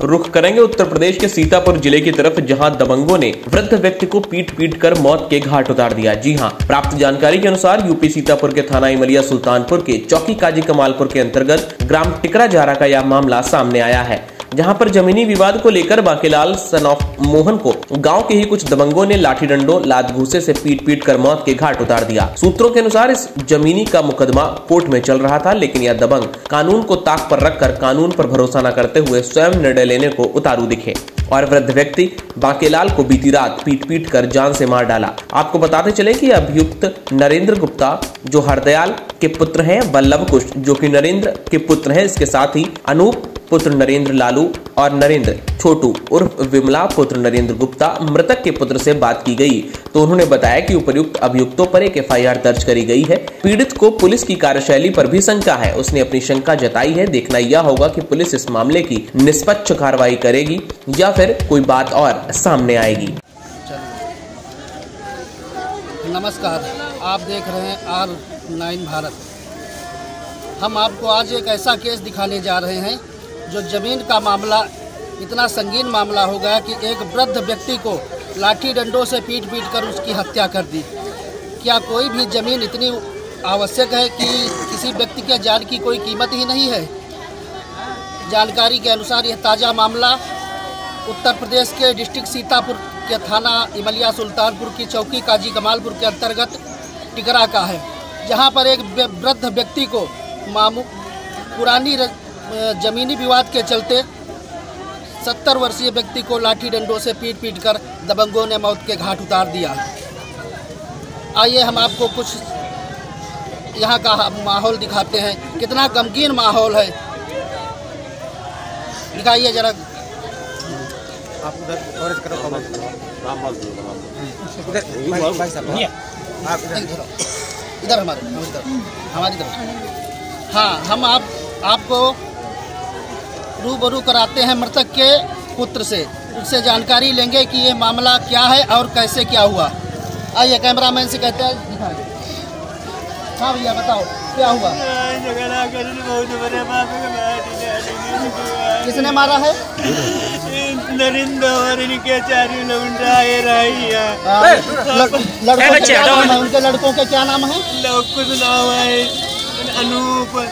रुख करेंगे उत्तर प्रदेश के सीतापुर जिले की तरफ, जहां दबंगों ने वृद्ध व्यक्ति को पीट पीट कर मौत के घाट उतार दिया। जी हां, प्राप्त जानकारी के अनुसार यूपी सीतापुर के थाना इमलिया सुल्तानपुर के चौकी काजी कमालपुर के अंतर्गत ग्राम टिकरा जारा का यह मामला सामने आया है, जहां पर जमीनी विवाद को लेकर बाकीलाल सन ऑफ मोहन को गांव के ही कुछ दबंगों ने लाठी डंडों लात घूसे से पीट पीट कर मौत के घाट उतार दिया। सूत्रों के अनुसार इस जमीनी का मुकदमा कोर्ट में चल रहा था, लेकिन यह दबंग कानून को ताक पर रखकर कानून पर भरोसा न करते हुए स्वयं निर्णय लेने को उतारू दिखे और वृद्ध व्यक्ति बाकीलाल को बीती रात पीट पीट कर जान से मार डाला। आपको बताते चले कि अभियुक्त नरेंद्र गुप्ता जो हरदयाल के पुत्र हैं, वल्लभ कुश जो कि नरेंद्र के पुत्र हैं, इसके साथ ही अनूप पुत्र नरेंद्र लालू और नरेंद्र छोटू उर्फ विमला पुत्र नरेंद्र गुप्ता मृतक के पुत्र से बात की गई तो उन्होंने बताया कि उपर्युक्त अभियुक्तों पर एक FIR दर्ज करी गई है। पीड़ित को पुलिस की कार्यशैली पर भी शंका है। उसने अपनी शंका जताई है। देखना यह होगा कि पुलिस इस मामले की निष्पक्ष कार्रवाई करेगी या फिर कोई बात और सामने आएगी। नमस्कार, आप देख रहे हैं R9 भारत। हम आपको आज एक ऐसा केस दिखाने जा रहे हैं जो ज़मीन का मामला इतना संगीन मामला हो गया कि एक वृद्ध व्यक्ति को लाठी डंडों से पीट पीट कर उसकी हत्या कर दी। क्या कोई भी ज़मीन इतनी आवश्यक है कि किसी व्यक्ति के जान की कोई कीमत ही नहीं है? जानकारी के अनुसार यह ताज़ा मामला उत्तर प्रदेश के डिस्ट्रिक्ट सीतापुर के थाना इमलिया सुल्तानपुर की चौकी काजी कमालपुर के अंतर्गत टिकरा का है, जहां पर एक वृद्ध व्यक्ति को पुरानी जमीनी विवाद के चलते 70 वर्षीय व्यक्ति को लाठी डंडों से पीट पीट कर दबंगों ने मौत के घाट उतार दिया। आइए हम आपको कुछ यहाँ का माहौल दिखाते हैं, कितना गमगीन माहौल है। दिखाइए जरा। आप इधर हमारी तरफ। हाँ, हम आपको रूबरू कराते हैं मृतक के पुत्र से। उससे जानकारी लेंगे कि ये मामला क्या है और कैसे क्या हुआ। आइए, कैमरामैन से कहते हैं। हाँ भैया, बताओ क्या हुआ? किसने मारा है? नरेंद्र और इनके चारों लड़कों के क्या नाम है? उनके लड़कों के क्या नाम है? कुछ नाम है, अनूप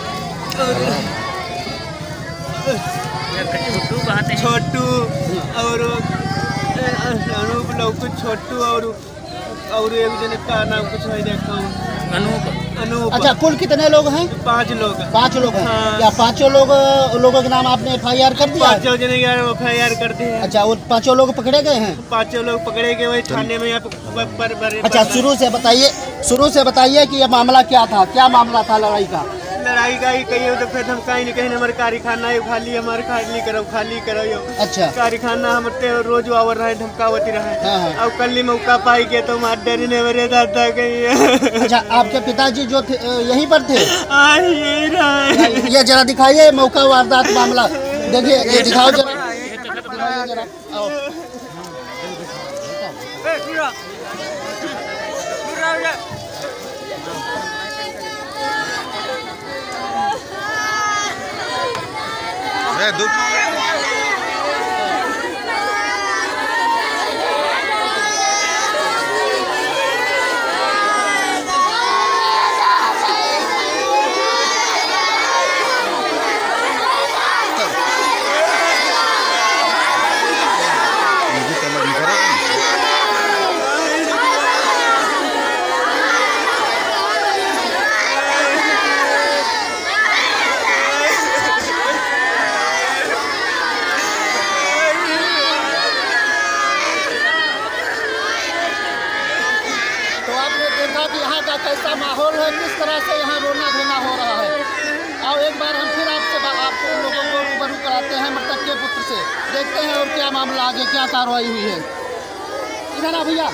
छोटू और अनूप लोग छोटू और एक जन का नाम कुछ है, देखा अनूप। अच्छा, कुल कितने लोग हैं? 5 लोग। 5 लोग हैं। हाँ। क्या 5 लोगों के नाम आपने FIR कर दिया? 5 जने FIR कर दी है। अच्छा, वो 5 लोग पकड़े गए हैं? 5 लोग पकड़े गए वही थाने में। अच्छा, शुरू से बताइए कि ये मामला क्या था? क्या मामला था लड़ाई का? लड़ाई का ही कहियो तो फिर हम कहीं न कहीं हमारे कारखाना हमारे खाली करो यो। अच्छा, कारखाना हमारे रोज आवर रहे, धमकावती रहे। हाँ। अब कल मौका पाई के तो हमारे डरी ने मेरे दादा कहीं। अच्छा, आपके पिताजी जो थे यहीं पर थे? यही रहे। ये जरा दिखाइए मौका वारदात मामला। देखिए, ये दिखाओ जरा। कैसा माहौल है, किस तरह से यहाँ रोना धोना हो रहा है। और एक बार हम फिर आपको लोगों को रूबरू कराते हैं मृतक के पुत्र से। देखते हैं और क्या मामला आगे क्या कार्रवाई हुई है। इधर आ भैया।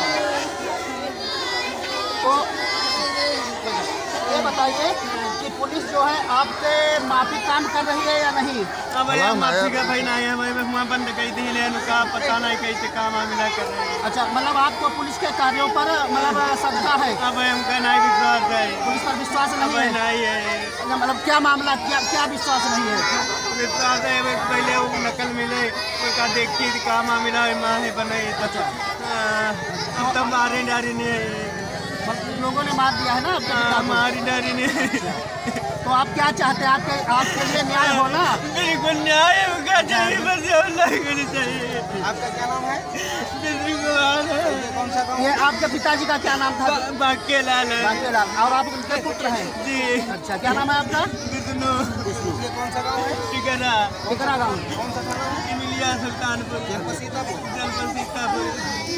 तो ये बताइए कि पुलिस पुलिस जो है आपके माफी काम कर रही है या नहीं? अब माफी का भाई नहीं है, मैं बंद कर दी का पता नहीं कैसे काम मिला कर रहे हैं। अच्छा, मतलब आपको पुलिस के कार्यों पर मतलब श्रद्धा है? अब हमका नहीं विश्वास है, पुलिस पर विश्वास नहीं है? नहीं है। मतलब क्या मामला, क्या विश्वास नहीं है? विश्वास है पहले वो नकल मिले उसका देखी काम मिला माँ है बने। अच्छा, अब तो मारे डारी नहीं, लोगों ने मार दिया है ना? मारी डारी नहीं। तो आप क्या चाहते हैं? आपके लिए न्याय हो ना? बिल्कुल न्याय होगा चाहिए, बस चाहिए। आपका क्या नाम है? कौन सा गाँव? ये आपके पिताजी का क्या नाम था? बाकेलाल है। बाकेलाल। और आप उनके पुत्र हैं? जी। अच्छा, क्या नाम है आपका? विष्णु। ये कौन सा गाँव है? टिकरा गाँव। कौन सा थाना है? इमिलिया सुल्तानपुर। जनपद सीतापुर।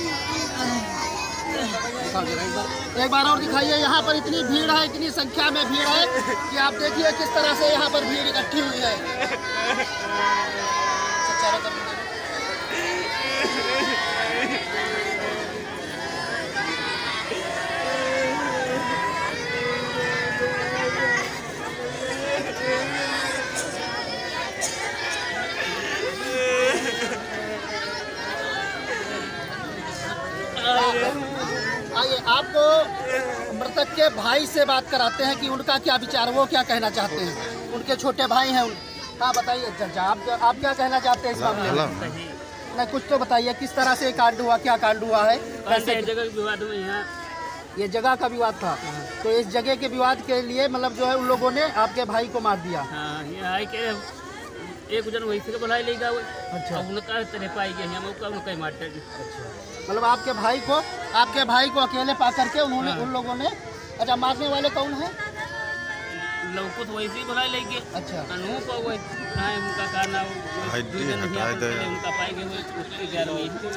एक बार और दिखाइए। यहाँ पर इतनी भीड़ है, इतनी संख्या में भीड़ है कि आप देखिए किस तरह से यहाँ पर भीड़ इकट्ठी हुई है। आइए, आपको मृतक के भाई से बात कराते हैं कि उनका क्या विचार, वो क्या कहना चाहते हैं। उनके छोटे भाई हैं। हाँ, बताइए चाचा, आप क्या कहना चाहते हैं इस मामले में? नहीं, कुछ तो बताइए, किस तरह से कांड हुआ, क्या कांड हुआ है? जगह विवाद हुआ यहाँ, ये जगह का विवाद था। तो इस जगह के विवाद के लिए मतलब जो है उन लोगों ने आपके भाई को मार दिया। हाँ, एक जन वही से बुलाई लेगा वो। अच्छा, उनका तेरे पाई गए हम उनका ही मारते। अच्छा, मतलब आपके भाई को अकेले पा करके उन्होंने उन लोगों ने। अच्छा, मारने वाले कौन है? लौको तो वैसे ही बुलाई लेंगे। अच्छा, अनु को वो उनका कहना उनका पाई गए हुए उसके घर में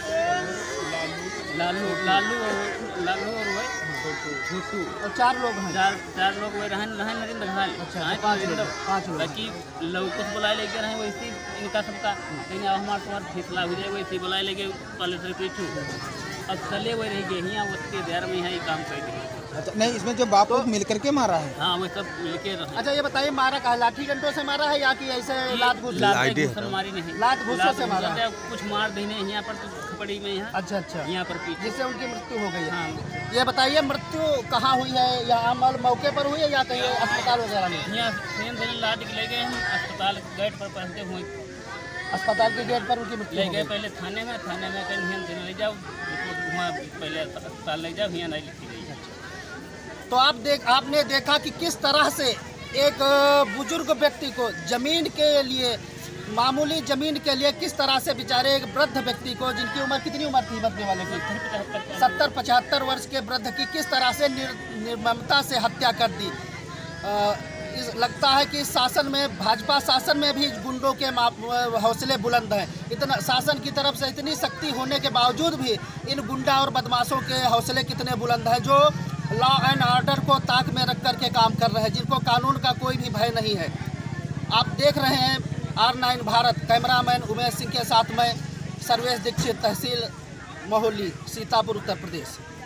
लालू और वही छोटू और 4 लोग हैं। 4 लोग वही रहन नरेंद्र घाल। अच्छा, 5 लोग। बाकी लौको से बुलाई लेके रहे वैसे इनका सबका कहीं हमारे तुम्हारा फैसला हो जाए वैसे बुलाई लेके पहले से पीछू अब चले हुए रह गए यहाँ उसके देर में यहाँ काम कर दिए। अच्छा, नहीं, इसमें जो बाप लोग मिल करके मारा है? हाँ, वो सब मिलके रहे। अच्छा, ये बताइए, मारा कहा लाठी डंडों से मारा है या कि ऐसे लात घूस मारी नहीं? लात घूसों से मारा। कुछ मार देने यहाँ पर तो खपड़ी में यहाँ। अच्छा, यहाँ पर पीछे जिससे उनकी मृत्यु हो गई है। हाँ। ये बताइए, मृत्यु कहाँ हुई है? या मौके पर हुई है या कहीं अस्पताल वगैरह में? यहाँ ट्रेन लाद के ले गए हम अस्पताल गेट पर पहुँचते हुए। अस्पताल के गेट पर उनकी मृत्यु ले गए पहले थाने में कहीं ले जाओ, वहाँ पहले अस्पताल ले जाओ, यहाँ नहीं लिखी गई। तो आपने देखा कि किस तरह से एक बुजुर्ग व्यक्ति को जमीन के लिए, मामूली जमीन के लिए किस तरह से बेचारे एक वृद्ध व्यक्ति को, जिनकी उम्र कितनी उम्र थी मरने वाले की? 70-75 वर्ष के वृद्ध की किस तरह से निर्ममता से हत्या कर दी। लगता है कि शासन में, भाजपा शासन में भी गुंडों के हौसले बुलंद हैं। इतना शासन की तरफ से इतनी शक्ति होने के बावजूद भी इन गुंडा और बदमाशों के हौसले कितने बुलंद हैं, जो लॉ एंड ऑर्डर को ताक में रख कर के काम कर रहे हैं, जिनको कानून का कोई भी भय नहीं है। आप देख रहे हैं R9 भारत। कैमरामैन उमेश सिंह के साथ में सर्वेश दीक्षित, तहसील मोहली, सीतापुर, उत्तर प्रदेश।